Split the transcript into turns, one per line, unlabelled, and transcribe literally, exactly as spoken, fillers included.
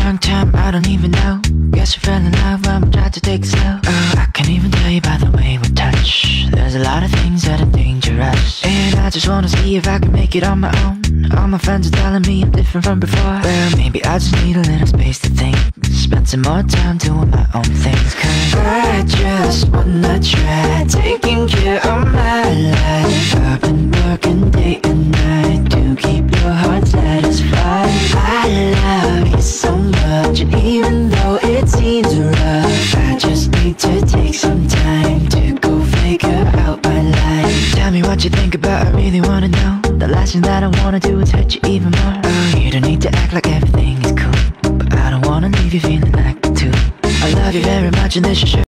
wrong time, I don't even know. Guess you fell in love, I'm trying to take it slow. Oh, I can't even tell you by the way we touch. There's a lot of things that are dangerous, and I just wanna see if I can make it on my own. All my friends are telling me I'm different from before. Well, maybe I just need a little space to think. Spend some more time doing my own things. Cause I just wanna try taking care of my life. I've been working day and night to keep your heart satisfied. I love you so much, and even though it seems rough, I just need to take some time to go figure out my life. Tell me what you think about, I really wanna know. The last thing that I wanna do is hurt you even more. Oh, you don't need to act like everything is cool, but I don't wanna leave you feeling like two. I love you very much and this is sure